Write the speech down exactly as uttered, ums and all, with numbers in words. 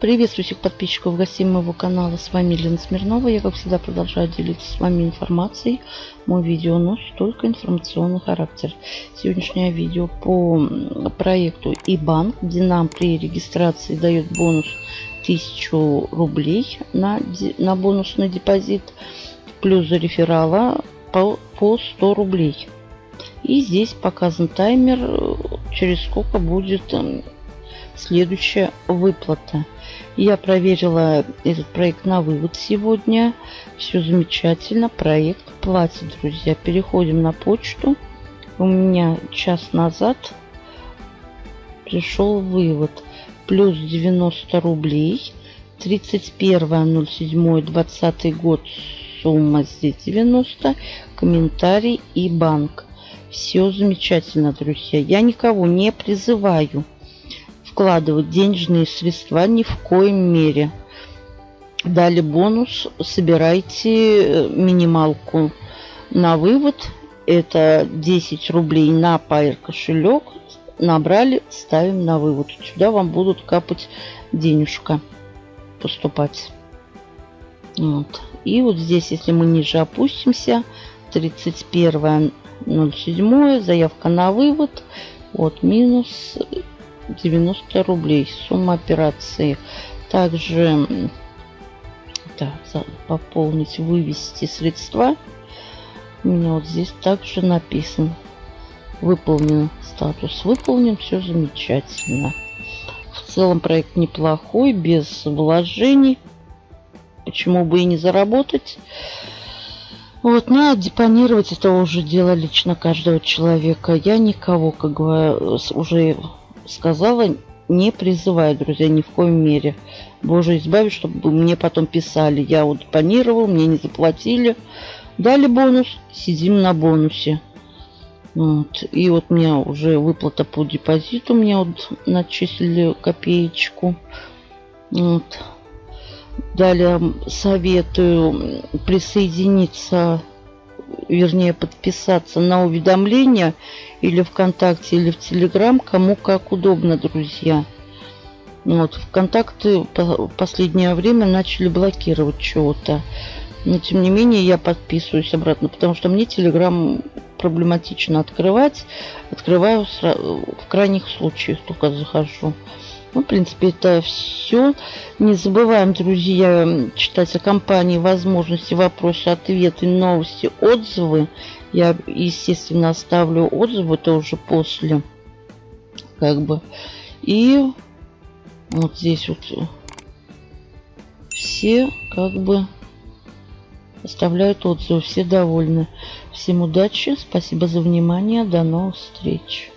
Приветствую всех подписчиков, гостей моего канала. С вами Елена Смирнова. Я, как всегда, продолжаю делиться с вами информацией. Мой видео носит только информационный характер. Сегодняшнее видео по проекту ИБанк, где нам при регистрации дает бонус тысячу рублей на, на бонусный депозит, плюс за реферала по, по сто рублей. И здесь показан таймер, через сколько будет следующая выплата. Я проверила этот проект на вывод сегодня. Все замечательно. Проект платит, друзья. Переходим на почту. У меня час назад пришел вывод. Плюс девяносто рублей. тридцать первое ноль седьмое двадцатый год. Сумма здесь девяносто. Комментарий ИБанк. Все замечательно, друзья. Я никого не призываю вкладывать денежные средства ни в коем мере. Дали бонус, собирайте минималку на вывод. Это десять рублей на Payeer кошелек. Набрали, ставим на вывод. Сюда вам будут капать денежка, поступать. Вот. И вот здесь, если мы ниже опустимся, тридцать первое ноль седьмое, заявка на вывод. Вот минус девяносто рублей. Сумма операции. Также да, пополнить, вывести средства. У меня вот здесь также написано. Выполнен. Статус выполнен. Все замечательно. В целом проект неплохой, без вложений. Почему бы и не заработать? Вот, надо депонировать, это уже дело лично каждого человека. Я никого, как говорю, уже сказала, не призываю, друзья, ни в коем мере. Боже, избави, чтобы мне потом писали. Я вот депонировал, мне не заплатили. Дали бонус, сидим на бонусе. Вот. И вот мне уже выплата по депозиту, мне вот начислили копеечку. Вот. Далее советую присоединиться, вернее подписаться на уведомления или ВКонтакте, или в Телеграм, кому как удобно, друзья. Вот, ВКонтакте в последнее время начали блокировать чего-то. Но тем не менее я подписываюсь обратно, потому что мне Телеграм проблематично открывать. Открываю в крайних случаях, только захожу. Ну, в принципе, это все. Не забываем, друзья, читать о компании, возможности, вопросы, ответы, новости, отзывы. Я, естественно, оставлю отзывы тоже после. Как бы. И вот здесь вот все как бы оставляют отзывы. Все довольны. Всем удачи. Спасибо за внимание. До новых встреч.